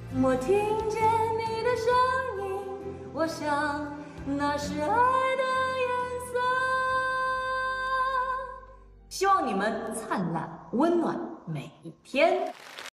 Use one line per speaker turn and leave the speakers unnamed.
我听见你的声音，我想那是爱的颜色。希望你们灿烂温暖每一天。